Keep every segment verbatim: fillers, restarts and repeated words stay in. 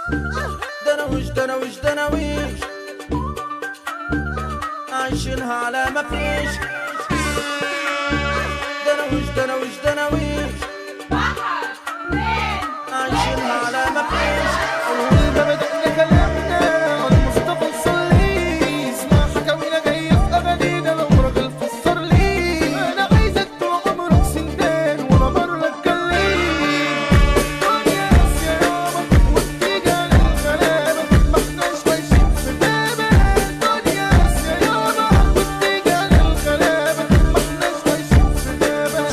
درويش درويش درويش عايشينها على ما فيش. درويش درويش درويش عايشينها على ما فيش. أول ما بدأنا كلامنا عن مصطفى نصلي، اسمع حكاوينا جاية في أغانينا لو راجل فسر لي. أنا عايزك طول عمرك سندان وأنا مرة اتكلم. دنيا ناس يا يابا وبتيجي على الغلابة، ما احناش عايشين في غابة. دنيا ناس يا يابا وبتيجي على الغلابة، ما احناش عايشين في غابة.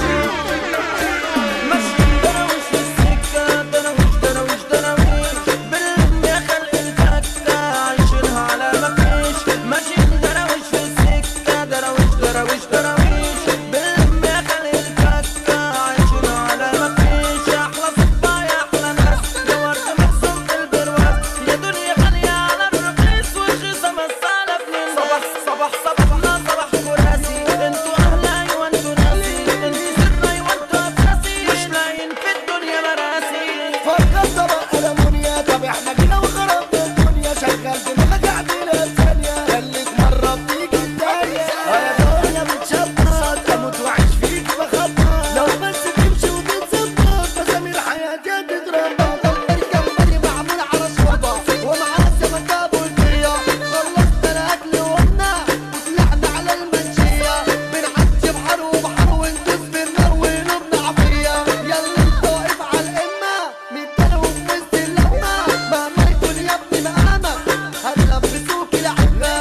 ماشيين درويش في السكة، درويش درويش درويش بالهم يا خلق الفكة عايشينها على ما فيش. ماشيين درويش في السكة، درويش درويش درويش بالهم يا خلق الفكة عايشينها على ما فيش. يا أحلى صبا يا أحلى ناس يا ورد محصول البرواز، يا دنيا غالية على الرخيص والرخيصة مسالة في الناس. صباح صباح صباحنا صباح كراسي، انتوا أهل أيوة انتوا ناسي، انتوا سر أيوة انتوا أساسي، مش لاقيين في الدنيا مراسي. فكر طبق ألمونيا، طب احنا جينا وخربنا الدنيا. شغل دماغك قاعدين ثانية، خليك مرة بتيجي التانية. يا دنيا بتشبط اموت واعيش فيك بخبط، لو بس تمشي وتتظبط مسامير حياتي هتتربط. الجمبري معمول على الشوربة ومعاه سمك ابو الدنيا، خلصنا الاكل وقمنا وطلعنا على المنشية. بنعدي بحر وبحر وندوس بالنار ونبنى عافية. يلا انت واقف على القمة ميتين وفي وسط اللمة، مهما يكون يا ابني مقامك هنلبسوك العلة،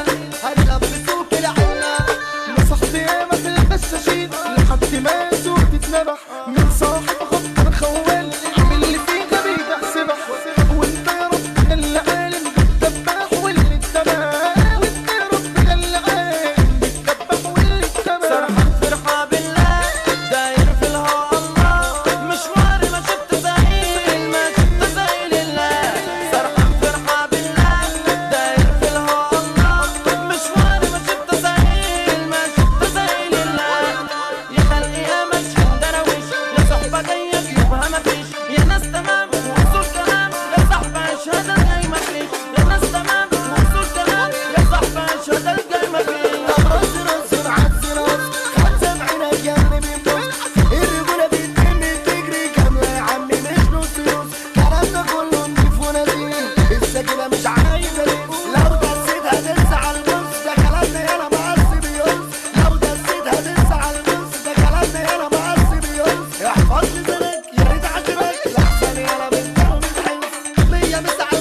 هنلبسوك العلة. نصحت ياما في الغشاشين لحد ما سوق تتنبح من صاحب خط خوال، عامل اللي فيه غبي بحسبح. وانت يا رب اللي عالم بالدباح واللي اتبع، وانت يا رب اللي عالم بالدباح واللي اتبع. سرحان فرحة بالله داير في الهوا الله، مشواري ما شفت زي ما شفت زي لله. سرحان فرحة بالله داير في الهوا الله، مشواري ما شفت زي ما شفت زي لله. يا خلقي يا ماشيين درويش، يا صحبة جاية جيوبها مفيش، يا ناس تمام وصول كلام، يا صحبة شهادة الجاي مفيش. يا ناس تمام وصول كلام، يا صحبة شهادة الجاي مفيش. طب راس راس ونعدي راس، خمسة بعينك يا ابني بيبص. الرجولة بتتم بتجري كاملة يا عمي مش نص نص. كلامنا كله نضيف ونزيه، السكينة مش عايزة لبس. لو دسيت هتنسى على البص، ده كلامنا يالا مقص بيقص. لو دسيت هتنسى على البص، ده كلامنا يالا مقص بيقص. احفظ لسانك يا ريت عجبك، لحسن يالا بنت ومتحس. مية مسعى